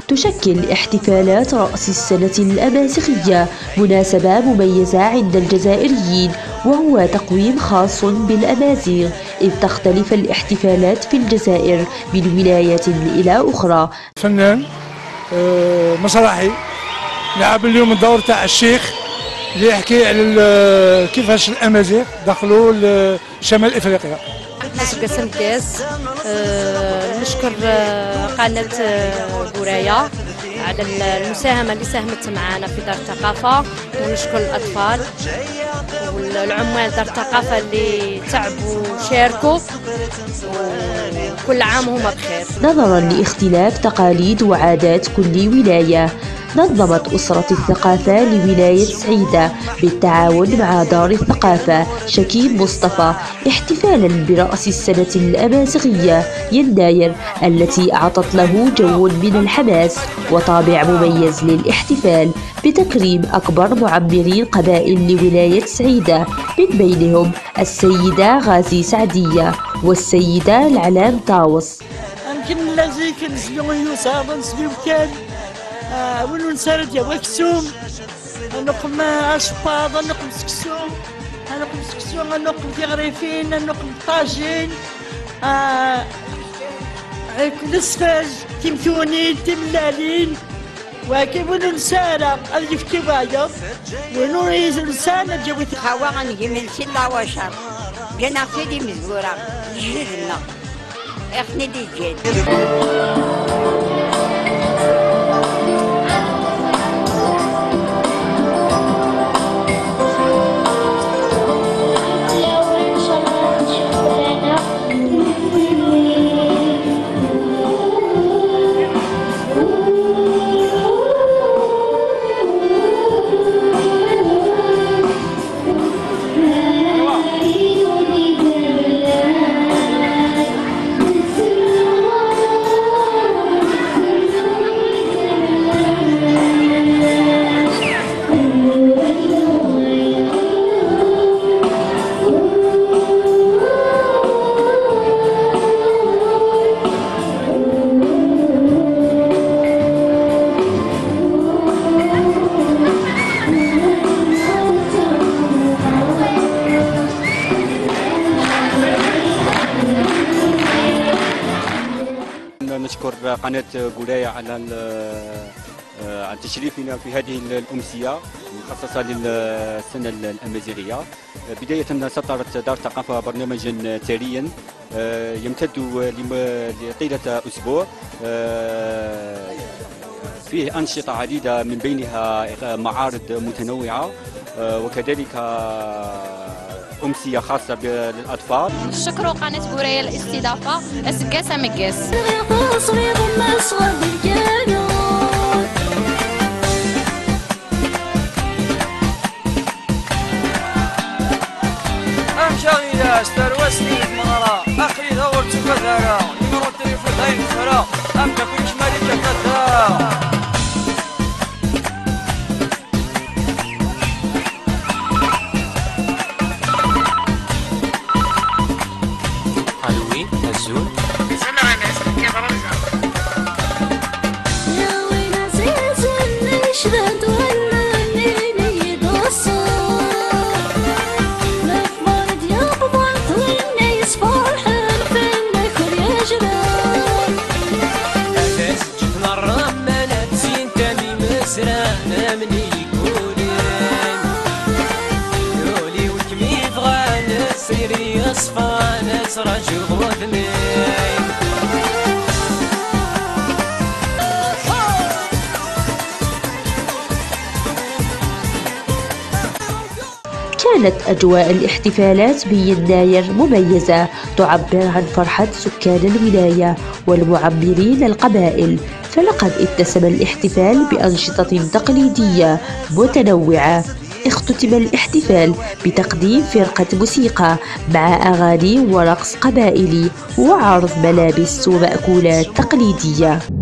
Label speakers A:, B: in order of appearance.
A: تشكل احتفالات رأس السنة الأمازيغية مناسبة مميزة عند الجزائريين، وهو تقويم خاص بالأمازيغ، إذ تختلف الاحتفالات في الجزائر من ولاية إلى أخرى.
B: فنان مسرحي لعب اليوم الدور تاع الشيخ اللي يحكي على كيفاش الأمازيغ دخلوا لشمال إفريقيا.
C: قسم كاس نشكر قناة بورايا على المساهمة اللي ساهمت معنا في دار الثقافة، ونشكر الأطفال والعمال دار الثقافة اللي تعبوا وشاركوا، وكل عام وهم بخير.
A: نظرا لاختلاف تقاليد وعادات كل ولاية، نظمت أسرة الثقافة لولاية سعيدة بالتعاون مع دار الثقافة شكيب مصطفى احتفالا برأس السنة الأمازيغية يناير، التي أعطت له جو من الحماس وطابع مميز للاحتفال بتكريم أكبر معمرين قبائل لولاية سعيدة، من بينهم السيدة غازي سعدية والسيدة العلام طاوس.
D: يمكن لازم كنسبيو يوسف نسبيو كان ولو نسرد يا وكسوم نقم أشباط نقم سكسوم نقم سكسوم نقم تغريفين نقم طاجين نسفاج تمثونين تملالين وكيف ولو نسارة ألف كبايا ولو نسارة جويت
E: خواغن يمن سلا وشر جنا خدي مزورة جيرنا اخني دي جيد.
F: نشكر قناة بورايا على تشريفنا في هذه الأمسية المخصصة للسنة الأمازيغية. بداية سطرت دار الثقافة برنامجا ثريا يمتد لطيلة أسبوع فيه أنشطة عديدة، من بينها معارض متنوعة وكذلك أمسية خاصة للأطفال.
C: نشكر قناة بورايا الاستضافة أسقاسة مقاس.
D: أمشاغي استروسني مرة أخري دورت كذا نمرو التليفون هاي نفرا أم تكونش مالك كذا.
G: هالوين هزول
A: كانت أجواء الاحتفالات بيناير مميزة، تعبر عن فرحة سكان الولاية والمعمرين القبائل، فلقد اتسم الاحتفال بأنشطة تقليدية متنوعة. اختتم الاحتفال بتقديم فرقة موسيقى مع أغاني ورقص قبائلي وعرض ملابس ومأكولات تقليدية.